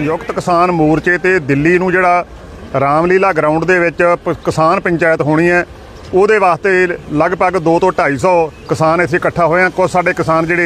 संयुक्त किसान मोर्चे ते दिल्ली नूं जिहड़ा रामलीला ग्राउंड दे विच किसान पंचायत होनी है ਉਹਦੇ वास्ते लगभग 200 ਤੋਂ 250 किसान इत्थे इकट्ठा होए हैं। कुछ साडे किसान जिहड़े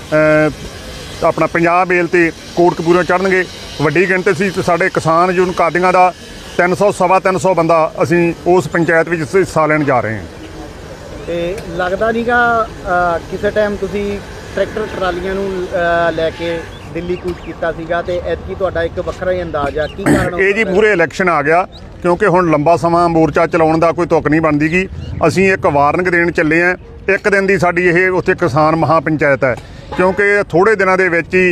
अपना पंजाब मेल ते कोटकपूरे चढ़नगे, वड्डी गिणती सी साडे किसान यूनियन कादियां दा 300 सवा 300 बंदा असीं उस पंचायत विच हिस्सा लैण जा रहे हैं। ते लगदा नहींगा किसी टाइम तुसीं ट्रैक्टर ट्रालियां नूं लैके दिल्ली कूच कीता सीगा ते ऐतकी तुहाडा एक वखरा ही अंदाज़ आ की कारण ये जी मूहरे इलैक्शन आ गया क्योंकि हुण लंबा समा मोर्चा चलाउण दा कोई तुक नहीं बनदी गी। असीं एक वार्निंग देण चले हैं, एक दिन दी साडी ये उत्थे किसान महापंचायत है क्योंकि थोड़े दिनां दे विच ही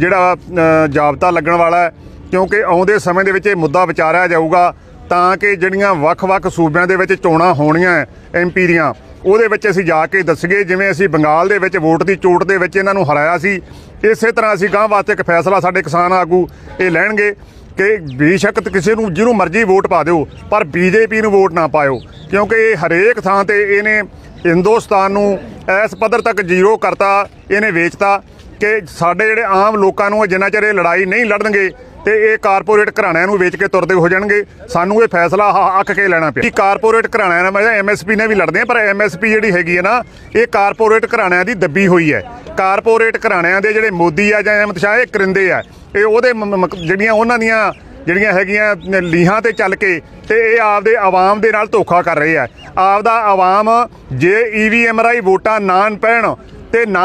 जिहड़ा जाबता लगण वाला है क्योंकि आउंदे समय दे विच मुद्दा विचारिया जाऊगा तां कि जिहड़ियां वख-वख सूबिਆਂ ਦੇ ਵਿੱਚ ਚੋਣਾਂ ਹੋਣੀਆਂ MP ਦੀਆਂ ਉਹਦੇ ਵਿੱਚ ਅਸੀਂ ਜਾ ਕੇ ਦੱਸੀਏ ਜਿਵੇਂ ਅਸੀਂ ਬੰਗਾਲ ਦੇ ਵਿੱਚ ਵੋਟ ਦੀ ਚੋਟ ਦੇ ਵਿੱਚ ਇਹਨਾਂ ਨੂੰ ਹਰਾਇਆ ਸੀ, ਇਸੇ ਤਰ੍ਹਾਂ ਅਸੀਂ ਗਾਂ ਵਾਸਤੇ ਇੱਕ ਫੈਸਲਾ ਸਾਡੇ ਕਿਸਾਨ ਆਗੂ ਇਹ ਲੈਣਗੇ कि बेशक किसी को जिन्हों मर्जी वोट पा दो पर BJP नूं वोट ना पाओ क्योंकि हरेक थां ते इहने हिंदुस्तान नूं इस पद्धर तक जीरो करता, इहने वेचता कि साडे जिहड़े आम लोकां नूं जिन्ना चਿਰ लड़ाई नहीं लड़नगे तो ये कारपोरेट घराणिਆਂ ਨੂੰ ਵੇਚ के तुरदे हो जाएंगे। सानू ये फैसला अक के लेना पिया। कारपोरेट घराणिਆਂ ਨਾਲ MSP ने भी लड़दे हैं पर MSP जिहड़ी हैगी है ना ये कारपोरेट घराणिਆਂ ਦੀ ਦੱਬੀ होई है। कारपोरेट घराणिਆਂ ਦੇ ਜਿਹੜੇ ਮੋਦੀ ਆ ਜਾਂ ਅਮਿਤ ਸ਼ਾਹ ਇਹ ਕਰਿੰਦੇ ਆ, ਇਹ ਉਹਦੇ ਜਿਹੜੀਆਂ ਉਹਨਾਂ ਦੀਆਂ ਜਿਹੜੀਆਂ ਹੈਗੀਆਂ ਲੀਹਾਂ ਤੇ ਚੱਲ ਕੇ ਤੇ ਇਹ ਆਪਦੇ ਆਵਾਮ ਦੇ ਨਾਲ ਧੋਖਾ ਕਰ ਰਹੇ ਆ। ਆਪਦਾ ਆਵਾਮ ਜੇ EVM ਰਾਹੀਂ ਵੋਟਾਂ ਨਾ ਪੈਣ ਤੇ ਨਾ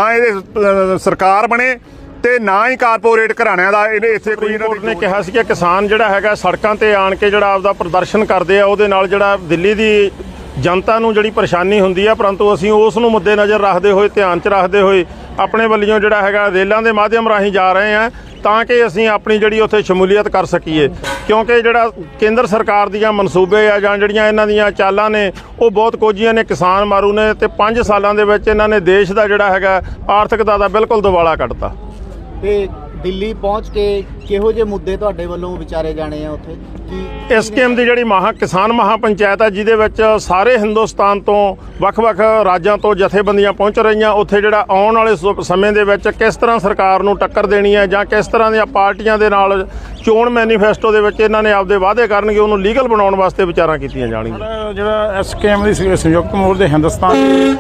ਇਹ ਸਰਕਾਰ ਬਣੇ ਤੇ ਨਾ ही कारपोरेट घराणिਆਂ ਦਾ ਇੱਥੇ ਕੋਈ ने कहा कि किसान जिहड़ा हैगा सड़कों ते आण के जिहड़ा आपदा प्रदर्शन करदे आ ਉਹਦੇ ਨਾਲ जिहड़ा दिल्ली दी जनता नूं जिहड़ी परेशानी हुंदी आ परंतु असीं उस नूं मुद्दे नज़र रखते हुए ध्यान च रखते हुए अपने वल्लों जिहड़ा हैगा रेलां दे माध्यम राहीं जा रहे हैं तां कि असीं अपनी जिहड़ी उत्थे शमूलीयत कर सकीए क्योंकि जिहड़ा केंद्र सरकार दीयां मनसूबे आ जां जिहड़ियां इन्हां दीयां चालां ने वो बहुत कुझियां ने किसान मारू ने ते 5 सालां दे विच इन्हां ने देश दा जिहड़ा हैगा आर्थिकता दा बिल्कुल दिवाला कढता। ਤੇ ਦਿੱਲੀ ਪਹੁੰਚ ਕੇ ਕਿਹੋ ਜਿਹੇ ਮੁੱਦੇ ਤੁਹਾਡੇ ਵੱਲੋਂ ਵਿਚਾਰੇ ਜਾਣੇ ਆ ਉੱਥੇ ਕੀ ਇਸ ਸਕੀਮ ਦੀ ਜਿਹੜੀ ਕਿਸਾਨ ਮਹਾਪੰਚਾਇਤ ਹੈ ਜਿਹਦੇ ਵਿੱਚ ਸਾਰੇ ਹਿੰਦੁਸਤਾਨ ਤੋਂ ਵੱਖ-ਵੱਖ ਰਾਜਾਂ ਤੋਂ ਜਥੇਬੰਦੀਆਂ ਪਹੁੰਚ ਰਹੀਆਂ, ਉੱਥੇ ਜਿਹੜਾ ਆਉਣ ਵਾਲੇ ਸਮੇਂ ਦੇ ਵਿੱਚ ਕਿਸ ਤਰ੍ਹਾਂ ਸਰਕਾਰ ਨੂੰ ਟੱਕਰ ਦੇਣੀ ਹੈ ਜਾਂ ਕਿਸ ਤਰ੍ਹਾਂ ਦੀਆਂ ਪਾਰਟੀਆਂ ਦੇ ਨਾਲ ਚੋਣ ਮੈਨੀਫੈਸਟੋ ਦੇ ਵਿੱਚ ਇਹਨਾਂ ਨੇ ਆਪਦੇ ਵਾਅਦੇ ਕਰਨਗੇ ਉਹਨੂੰ ਲੀਗਲ ਬਣਾਉਣ ਵਾਸਤੇ ਵਿਚਾਰਾਂ ਕੀਤੀਆਂ ਜਾਣਗੀਆਂ। ਜਿਹੜਾ ਇਸ ਸਕੀਮ ਦੀ ਸੰਯੁਕਤ ਮੋਰਚੇ ਮਹਾਪੰਚਾਇਤ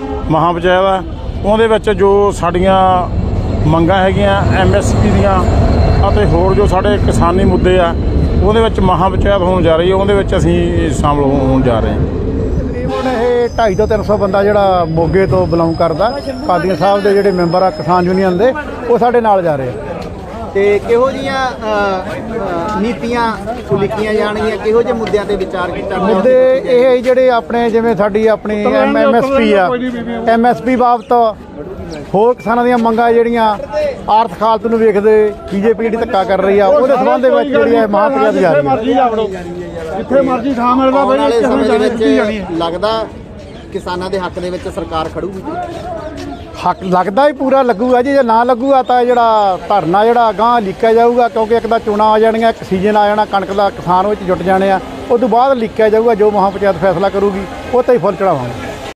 ਆ ਉਹਦੇ ਵਿੱਚ ਜੋ ਸਾਡੀਆਂ ਮੰਗਾਂ ਹੈਗੀਆਂ MSP ਦੀਆਂ ਅਤੇ ਹੋਰ ਜੋ ਸਾਡੇ ਕਿਸਾਨੀ ਮੁੱਦੇ ਆ ਉਹਦੇ ਵਿੱਚ ਮਹਾਪੰਚਾਇਤ ਹੋਣ ਜਾ ਰਹੀ ਹੈ, ਉਹਦੇ ਵਿੱਚ ਅਸੀਂ ਸ਼ਾਮਲ ਹੋਣ ਜਾ ਰਹੇ ਹਾਂ। ਤਕਰੀਬਨ ਇਹ 250 ਤੋਂ 300 ਬੰਦਾ ਜਿਹੜਾ ਮੋਗੇ ਤੋਂ ਬਿਲੋਂਗ ਕਰਦਾ, ਕਾਦੀਆਂ ਸਾਹਿਬ ਦੇ ਜਿਹੜੇ ਮੈਂਬਰ ਆ ਕਿਸਾਨ ਯੂਨੀਅਨ ਦੇ ਉਹ ਸਾਡੇ ਨਾਲ ਜਾ ਰਹੇ ਆ। ਤੇ ਕਿਹੋ ਜਿਹੀਆਂ ਨੀਤੀਆਂ ਉਲੀਕੀਆਂ ਜਾਣਗੀਆਂ, ਕਿਹੋ ਜਿਹੇ ਮੁੱਦਿਆਂ ਤੇ ਵਿਚਾਰ ਕੀਤਾ? ਮੁੱਦੇ ਇਹ ਜਿਹੜੇ ਆਪਣੇ ਜਿਵੇਂ ਸਾਡੀ ਆਪਣੀ MSP ਆ, MSP ਬਾਬਤ ਹੋਰ ਕਿਸਾਨਾਂ ਦੀਆਂ ਮੰਗਾਂ ਜਿਹੜੀਆਂ ਆਰਥਿਕ ਹਾਲਤ ਨੂੰ ਵੇਖਦੇ BJP ਜਿਹੜੀ ਧੱਕਾ ਕਰ ਰਹੀ ਆ ਉਹਦੇ ਸੰਬੰਧ ਦੇ ਵਿੱਚ ਜਿਹੜੀ ਹੈ ਮਹਾਪੰਚਾਇਤ ਜਾ ਰਹੀ ਹੈ। ਜਿੱਥੇ ਮਰਜ਼ੀ ਥਾਂ ਮਿਲਦਾ ਆਉਣ ਵਾਲੇ ਸਮੇਂ ਦੇ ਵਿੱਚ ਲੱਗਦਾ ਕਿਸਾਨਾਂ ਦੇ ਹੱਕ ਦੇ ਵਿੱਚ ਸਰਕਾਰ ਖੜੂਗੀ? ਹੱਕ ਲੱਗਦਾ ਹੀ ਪੂਰਾ ਲੱਗੂਗਾ ਜੀ, ਜੇ ਨਾ ਲੱਗੂਗਾ ਤਾਂ ਜਿਹੜਾ ਧਰਨਾ ਜਿਹੜਾ ਅਗਾਂਹ ਲਿਖਿਆ ਜਾਊਗਾ ਕਿਉਂਕਿ ਇੱਕ ਤਾਂ ਚੋਣਾਂ ਆ ਜਾਣੀਆਂ, ਇੱਕ ਸੀਜ਼ਨ ਆ ਜਾਣਾ, ਕਣਕ ਦਾ ਕਿਸਾਨ ਵਿੱਚ ਜੁਟ ਜਾਣੇ ਆ, ਉਸ ਤੋਂ ਬਾਅਦ ਲਿਖਿਆ ਜਾਊਗਾ ਜੋ ਮਹਾਪੰਚਾਇਤ ਫੈਸਲਾ ਕਰੂਗੀ ਉਹ ਤੇ ਹੀ ਫੁੱਲ ਚੜਾਵਾਂਗੇ।